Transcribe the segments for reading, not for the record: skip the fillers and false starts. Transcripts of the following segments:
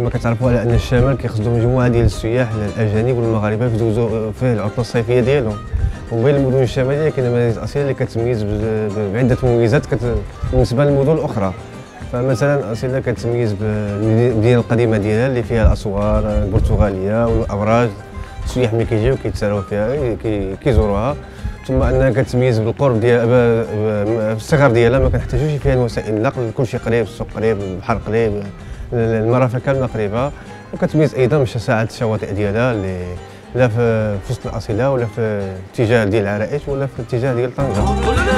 كما كتعرفوا على ان الشمال كيخصو مجموعه ديال السياح الاجانب والمغاربه كيدوزوا فيه العطله الصيفيه ديالهم. وبين المدن الشماليه كاينه مدينه اصيله اللي كتميز بعده مميزات بالنسبه للمدن الاخرى. فمثلا اصيله كتميز بالمدينه القديمه ديالها اللي فيها الاسوار البرتغاليه والابراج. السياح ملي كيجيو كيتسراو فيها كيزوروها. ثم انها كتميز بالقرب ديال الصغر ديالها، ما كنحتاجوش فيها وسائل النقل، كلشي قريب، السوق قريب، البحر قريب، المرافق كامله قريبه. وكتميز ايضا بسعه الشواطئ ديالها اللي لا في وسط الاصيله ولا في اتجاه ديال العرائش ولا في اتجاه ديال طنجه.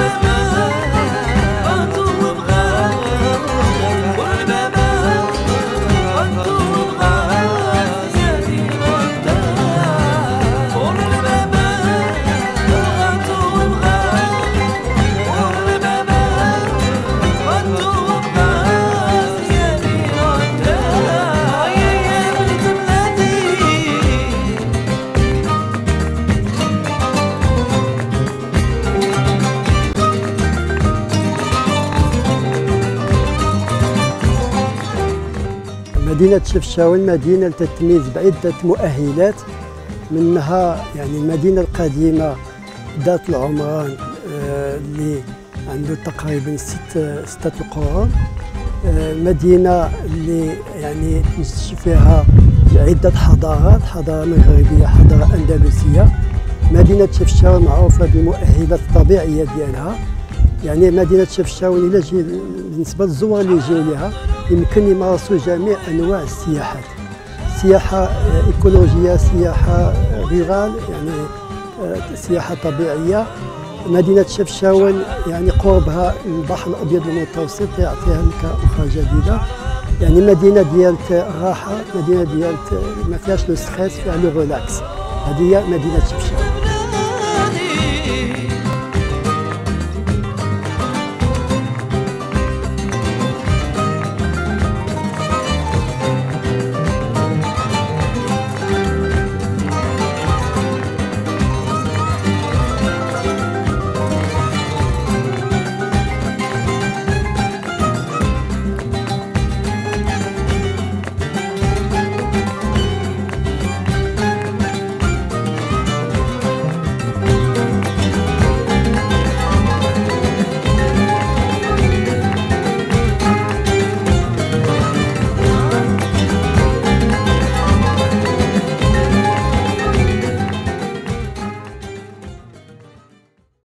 مدينة شفشاون مدينة تتميز بعدة مؤهلات، منها يعني المدينة القديمة ذات العمران اللي عنده تقريبا ستة القرون، مدينة اللي يعني تمشي فيها عدة حضارات، حضارة مغربية، حضارة أندلسية. مدينة شفشاون معروفة بالمؤهلات الطبيعية ديالها، يعني مدينة شفشاون إلا جي بالنسبة للزوار اللي يجيو لها يمكن يمارسوا جميع أنواع السياحات، سياحة إيكولوجية، سياحة ريغال، يعني سياحة طبيعية. مدينة شفشاون يعني قربها البحر الأبيض المتوسط يعطيها نكهة أخرى جديدة، يعني مدينة ديالت الراحة، مدينة ديالت ما فيهاش لو ستريس، فيها لو ريلاكس. هذه هي مدينة شفشاون.